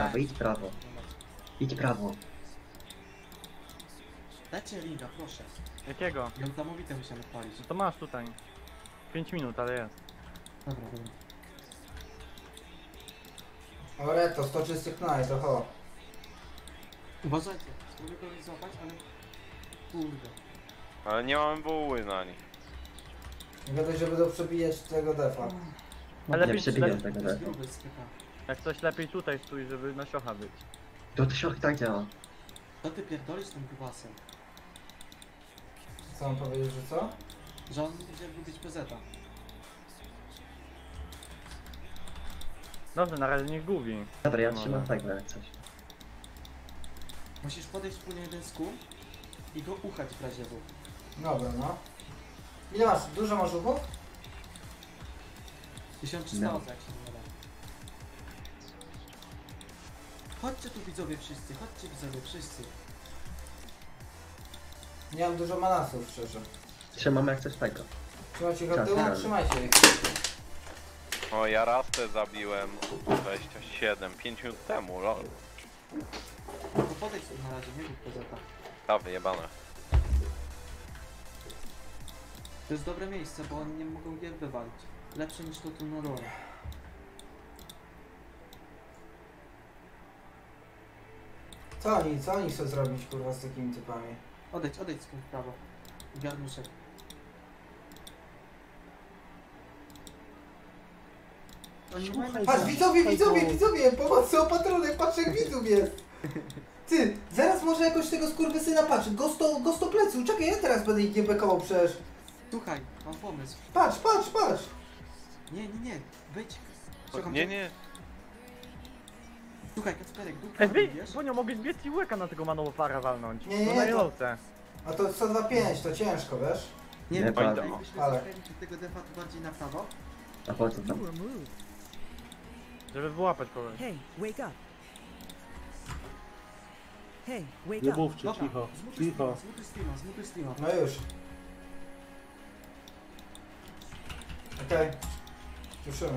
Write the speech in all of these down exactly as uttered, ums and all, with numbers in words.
prawo, idź prawo. Idź prawo. Dajcie linka, proszę. Jakiego? Niesamowite musimy odpalić. No to masz tutaj. pięć minut, ale jest. Dobra, dobra. Ale to sto czystych knaj, to ho. Uważajcie, spróbuję kogoś złapać, ale... Kurde. Ale nie mamy buły na nich. Nie gadaj, że będą przebijać tego defa. Ale Nie lepiej, przebiję le, tego To jest lepiej. gruby styka. jak coś lepiej tutaj stój, żeby na siocha być. To to się tak działa. Co ty pierdolisz tym grubasem? Co mam powiedzieć, że co? Że on będzie lubić pezeta. Dobrze, na razie niech gubi. Dobra, ja No, trzymam no. tak jak coś. Musisz podejść wspólnie jeden z kół i go uchać w razie W. Dobra, no. Ile masz? Dużo masz ruchów? tysiąc trzysta No. jak się nie da. Chodźcie tu widzowie wszyscy, chodźcie widzowie wszyscy. Nie mam dużo manasów, szczerze. Trzymam jak coś tego. Trzymajcie go Czas, tyłu, czas. trzymajcie ich. O, ja raz te zabiłem dwadzieścia siedem, pięć minut temu, lol. No to podejdź tu na razie, nie rób pezeta. Ta wyjebane. To jest dobre miejsce, bo oni nie mogą gier wywalić. Lepsze niż to tu na dole. Co oni, co oni chcą zrobić, kurwa, z takimi typami? Odejdź, odejdź z tym w prawo. Garnuszek. Oni nie mają... Patrz, widzowie, widzowie, widzowie! Pomocy opatrunek, patrz jak widzów jest! Ty, zaraz może jakoś tego skurwysyna patrz, gosto, gosto plecu, czekaj, ja teraz będę ich nie bekował przecież. Słuchaj, mam pomysł. Patrz, patrz, patrz! Nie, nie, nie, być. Nie, nie. Słuchaj, Kacperek, dupka, Ej, wy, wiesz? Bonio, mogłeś biec i łyka na tego manowara walnąć. Nie, nie, No nie, na to- jelowce. A to sto dwadzieścia pięć, to ciężko, wiesz? Nie, Nie, nie, prawda. jakbyśmy Ale- zakręcić tego defa tu bardziej na prawo. A po co tam? Żeby wyłapać kogoś. Hey, wake up. Hey, wake Nie up. mówcie, Dobra, cicho, zmutuj cicho. streama, zmutuj streama, zmutuj streama. No już. Okej. Słyszymy.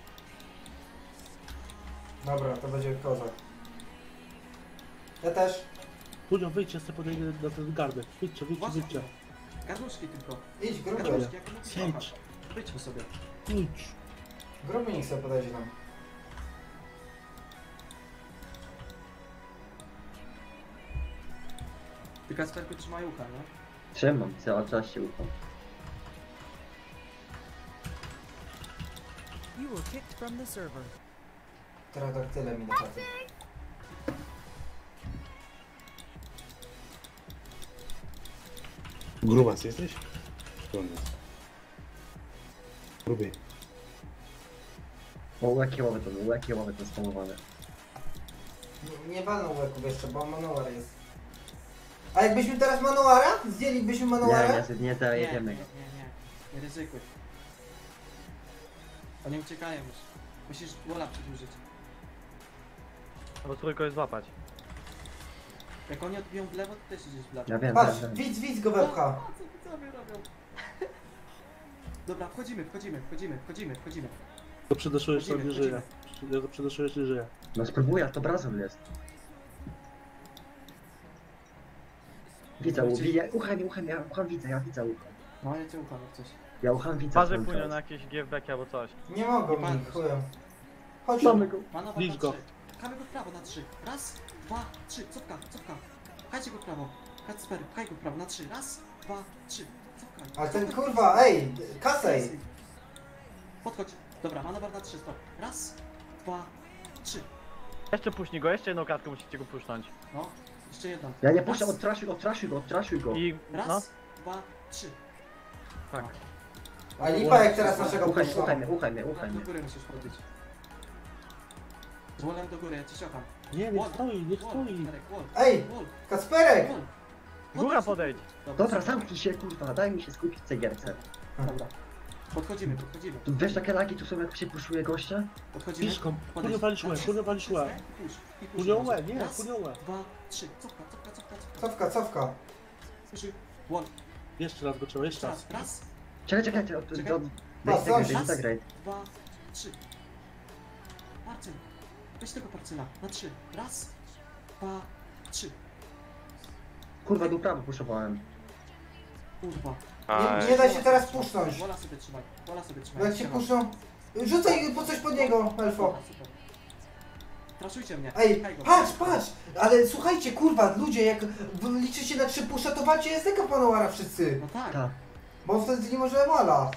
Dobra, to będzie kozak. Ja też. Później wyjdźcie, sobie podejdę do ten gardek. Wyjdźcie, wyjdźcie, Uważaj, wyjdźcie. garnuszki tylko. Idź, gruby. Garnuszki, jak mogę Siedź. kochać. Wyjdźmy sobie. Idź. Gruby niech sobie podejdzie tam. Ty Kacperku trzymaj ucha, nie? Trzymam, cały czas się ufam. You were kicked from the server. Teraz tak tyle mi na czacie. Grubas jesteś? Koniec. Gruby. O, jakie łowy to były, jakie łowy to spamowane. Nie, nie walną łeków jeszcze, bo manuar jest. A jakbyśmy teraz manuara? Zdjęlibyśmy manuara? Nie, nie, nie, teraz Nie, nie, jedziemy. nie, nie. Nie ryzykuj. Oni uciekają już. Musisz wola przedłużyć. Albo trójko jest złapać. Jak oni odbiją w lewo, to też idziesz w lewo. Ja wiem, Patrz, wiem, wiem. widz, widz go wepcha. O, co widzowie robią? Dobra, wchodzimy, wchodzimy, wchodzimy, wchodzimy, wchodzimy. To przedeszujesz, to Wchodzimy, nie żyje. To przedeszujesz, nie żyje. No spróbuję, to brazem jest. Widzę, ja, ucham, ucham, ja ucham widzę, ja widzę ucham. No, ja cię ucham jak coś. Ja ucham widzę. Twarze cały płyną czas. na jakieś G F B albo coś. Nie mogą Nie mi, pan- chujem. Chodź. Mamy go. Manowa Licz na go. trzy. Pchamy go w prawo na trzy. Raz, dwa, trzy. Cofka, cofka. Pchajcie go w prawo. Kacper, pchaj go w prawo na trzy. Raz, dwa, trzy. Cofka. A ten cofka. kurwa, ej, kasej. Podchodź. Dobra, manowa na trzy, stop. Raz, dwa, trzy. Jeszcze puśnij go, jeszcze jedną kartkę musicie go puszczać. No, jeszcze jedną. Ja nie Raz, puszczam, odtraszuj go, odtraszuj go, odtraszuj go. I Raz, no, dwa, trzy. tak. A lipa jak teraz naszego Uchaj, puszcza. uchaj mnie, uchaj mnie, uchaj Wolem mnie. do góry musisz chodzić. Z wolem do góry, ja ci siokam. Nie, nie stoi, nie Wall, stoi. Kacperek, wall, Ej, wall, Kacperek! wall. Góra podejdź. Dobra, zamknij się, kurwa, daj mi się skupić w tej gierce. Dobra. Podchodzimy, podchodzimy. Tu wiesz, takie lagi tu są, jak się puszuje gościa? Podchodzimy. Piszką, Podejdź. kurnią walisz łę, kurnią walisz łę. Push, i push. Kurnią łę, nie, Raz, kurnią łę. dwa, trzy. Cofka, cofka, cofka, cofka. Cofka, cofka. Słyszy? Wall. Jeszcze raz go trzeba, jeszcze raz. Raz, raz, Czekaj, czekaj, to... to... to... Patrz, Daj coś. zagraj, dwa, trzy. Marcin. Weź tego parcela. Na trzy. Raz, dwa, trzy. Kurwa, do prawo puszowałem. Kurwa. Nie, nie da się teraz puszcząć. Wola sobie trzymaj. Wola sobie Bo trzymaj. jak się Siema. puszczą... Rzucaj po coś pod niego, Elfo. Dobra, super. Traszujcie mnie. Ej, Pchaj go. patrz, patrz! Ale słuchajcie, kurwa, ludzie, jak wy liczycie na trzy pusza, to walcie S D K Panowara wszyscy. No tak. Tak. Bo wtedy nie może mala.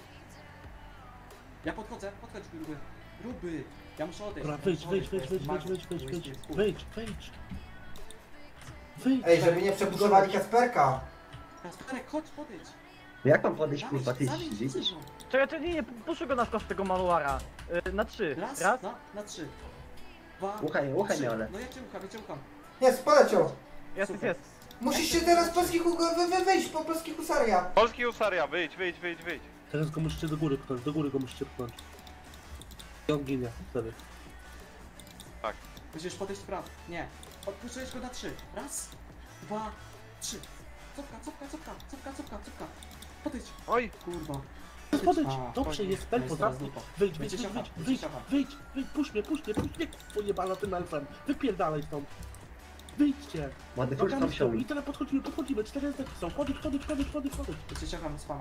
Ja podchodzę, podchodź gruby. Gruby. Ja muszę odejść. Dobra, wyjdź, wyjdź, wyjdź, wyjdź, wyjdź, wyjdź, wyjdź, wyjdź, wyjdź, wyjdź. Wyjdź. Ej, żeby nie przepuszowali Kasperka. Kasperek, chodź, podejdź. Jak mam podejść, Dawaj, kurwa, ty zabij, widzisz? widzisz go. Czekaj, czekaj, nie, nie, puszczę go na skos tego manuara. Y, na trzy. Raz, Raz. na, na trzy. Dwa, Uchaj, uchaj trzy. mnie, ale. No ja cię ucham, ja cię ucham. Jest, poleciał. Jest, Super. jest. Musicie teraz polskich hu- wy, wy, wyjść po polskich husaria. Polski Usaria, wyjdź, wyjdź, wyjdź, wyjdź. Teraz go musicie do góry pchnąć, do góry go musicie pchnąć. I on ginie wtedy. Musisz podejść w prawo. Nie. Odpuszczałeś go na trzy. Raz, dwa, trzy. Cofka, cofka, cofka, cofka, cofka, cofka. Podejdź. Oj, Kurwa. Podejdź, A, dobrze, chodź. jest No Elfo, jest teraz zamknij. dupa. Wyjdź, wyjdź, Będzie wyjdź, siapa, wyjdź, będzie wyjdź, siapa. wyjdź, wyjdź, puść mnie, puść mnie, puść mnie, pojebana tym elfem. Wypierdalaj stąd. Wyjdźcie. Ładny furz tam Nogami wsiął. stąd. I teraz podchodzimy, podchodzimy, cztery zdeki są. Chodzić, chodzić, chodzić, chodzić, chodzić. Będzie ciacham spama.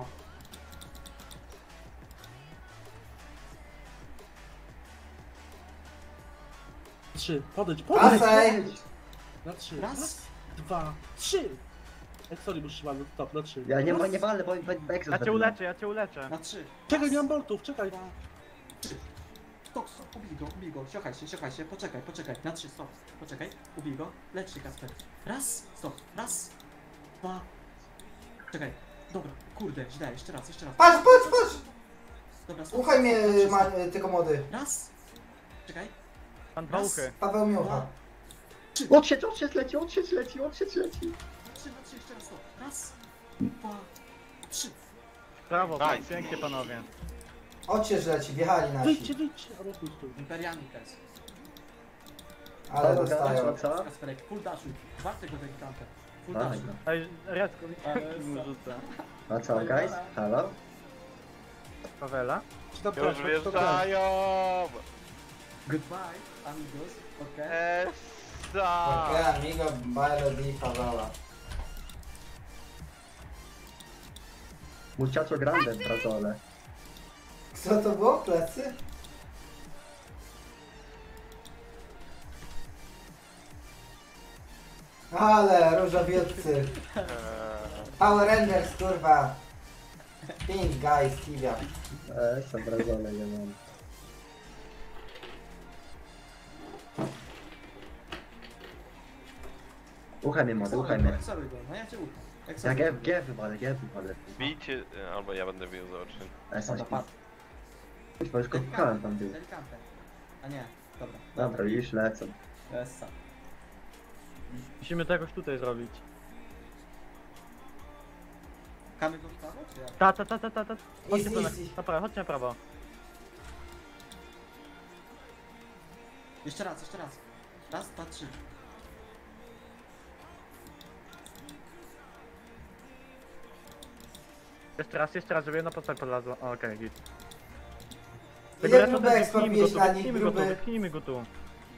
Trzy, podejdź, podejdź. Asej! Na trzy. Raz. Dwa, trzy. Ej, sorry, muszę trzymać, stop, na trzy. Ja nie, ma- nie walę, bo bo- bo exo Ja cię zabiłem. uleczę, ja cię uleczę. Na trzy. Czekaj, Raz, nie mam boltów, czekaj. dwa, trzy. Stop, stop, ubij go, ubij go. Siachaj się, siachaj się. Poczekaj, poczekaj. Na trzy, stop. Poczekaj, ubij go. Lecz się, Kasper. Raz, stop. Raz, dwa. Czekaj. Dobra, kurde, źle, jeszcze raz, jeszcze raz. Patrz, patrz, patrz! Dobra, stop. Uchaj mnie, stop, stop, ma, stop. tylko młody. Raz. Czekaj. Mam dwa Raz. uchy. Paweł mnie Dwa. ucha. Trzy. Odsiecz, odsiecz leci, odsiecz leci, odsiecz leci. Trzy, na trzy, jeszcze raz, stop. Raz, dwa, trzy. Brawo, Daj. tak, pięknie panowie. Odciecz leci, wjechali Wyjdźcie, nasi. wyjdźcie, ale pójdź tu. Imperialny test. Ale Dobra, dostają. co? Kasperek, full dashuj. Warty go delikantę. Full Dawaj dashuj. go. Ej, Redko, Ale mu co? rzucę. A co, guys? Halo? Pawela? Stop, już stop, stop, wjeżdżają. Goodbye, amigos. Okej. Essa. Okej, amigo, bailo di favela. Muchacho grande w Brazole. Co to było? Plecy? Ale, różowieccy. Eee, Power Rangers, kurwa. Pink guys, Kivia. E, są Brazole, nie mam. Uchaj mnie młody, uchaj mnie. Cały go, no ja cię ucham. Jak Ja sobie G, G wywalę, G wywalę. bijcie, albo ja będę bił za oczy. Esa, Dobra, patrz. Kuźwa, już kopałem tam był. Delikantę. A nie, dobra. Dobra, już lecą. Essa. Musimy to jakoś tutaj zrobić. Kamy go w prawo, czy jak? Ta, ta, ta, ta, ta, ta. Chodźcie Easy, tu na, easy. na prawo, chodźcie na prawo. Jeszcze raz, jeszcze raz. Raz, dwa, trzy. Jeszcze raz, jeszcze raz, żeby jedna postać podlazła. O, okej, git. Ile Lecz grubek wypchnijmy go spapiłeś tu, na nich, wypchnijmy go tu, gruby? wypchnijmy go tu.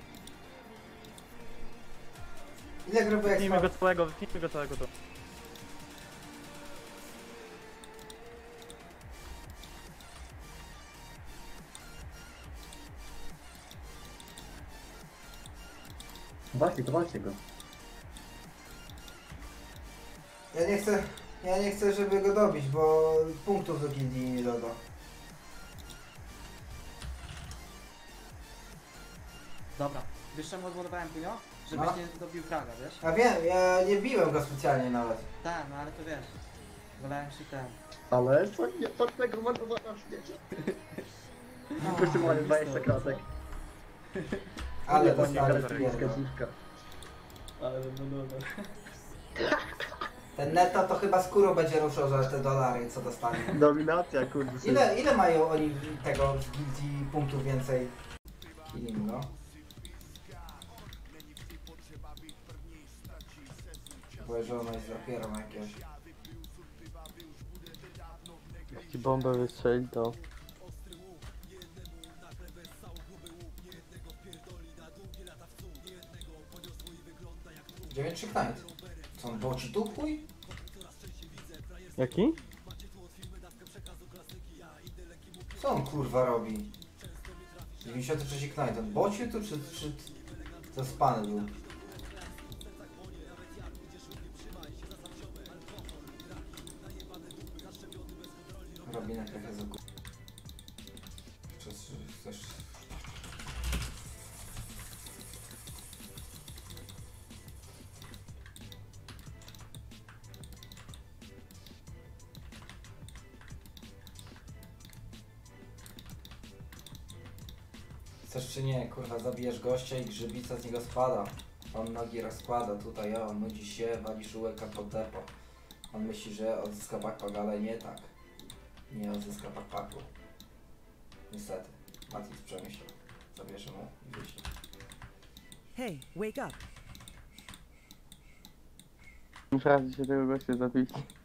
Ile grubek Wypchnijmy go spapiłeś? całego, wypchnijmy go całego tu. Walcie go, walcie go. Ja nie chcę, ja nie chcę, żeby go dobić, bo punktów do gildii nie doda. Dobra. Wiesz czemu odładowałem punio? Żebyś No. nie dobił fraga, wiesz? A wiem, ja nie biłem go specjalnie nawet. Tak, no ale to wiesz. Wolałem się ten. Ale co nie, to tego ładowania świecie. Wszyscy mają dwadzieścia kratek. Ale Nie, dostali nie, pierdol. dziwka. Ale no no no. Ten netto to chyba skórą będzie ruszał za te dolary, co dostali. Dominacja, kurde. syn. Ile, ile mają oni tego z gildii punktów więcej? Killing, no. Bo że ona jest dopiero na jakiegoś. Jeśli bombę wystrzeli, to... dziewięć Knight. Co on boci tu chuj? Jaki? Co on kurwa robi? dziewięćdziesiąty trzeci Knight, on bocił tu czy, czy zaspany był? Robi na krechę za kur... Czy chcesz... Chcesz czy nie, kurwa, zabijesz gościa i grzybica z niego spada. On nogi rozkłada tutaj, o, nudzi się, wali szułeka pod depo. On myśli, że odzyska backpack, ale nie tak. Nie odzyska backpacku. Niestety. Matis przemyślał. Zabierze mu i wyśle. Hey, wake up. Muszę raz się tego gościa zabić.